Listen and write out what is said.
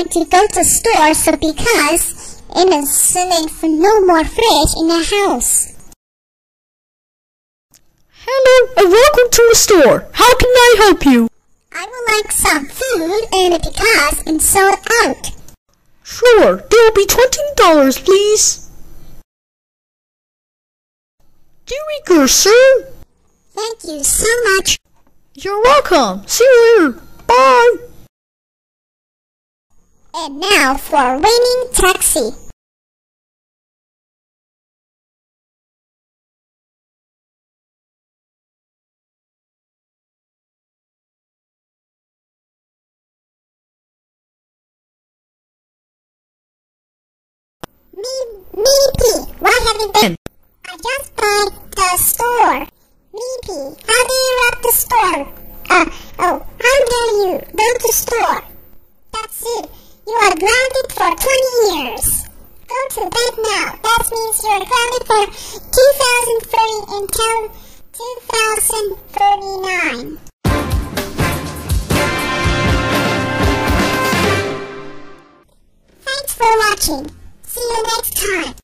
going to go to store so because innocent no more fridge in the house. Hello and welcome to the store. How can I help you? I would like some food and because it's sold out. Sure, there will be $20, please. Very good, sir. Thank you so much. You're welcome. See you later. Bye. And now for winning taxi. Meepy, what have you done? I just bought the store. Meepy, how do you rob the store? How dare you go to store? That's it. You are grounded for 20 years. Go to bed now. That means you are grounded for 2030 until 2039. Thanks for watching. See you next time.